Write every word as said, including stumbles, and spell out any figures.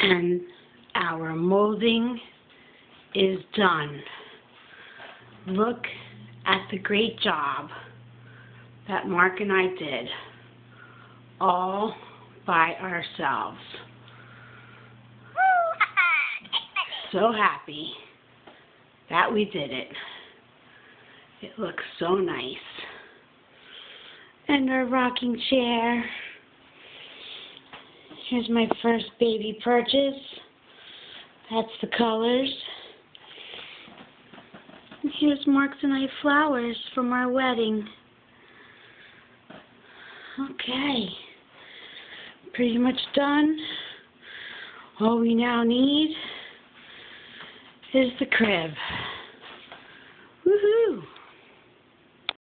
And our molding is done. Look at the great job that Mark and I did, all by ourselves. So happy that we did it. It looks so nice. And our rocking chair. Here's my first baby purchase. That's the colors. And here's Mark's and I flowers from our wedding. Okay. Pretty much done. All we now need is the crib.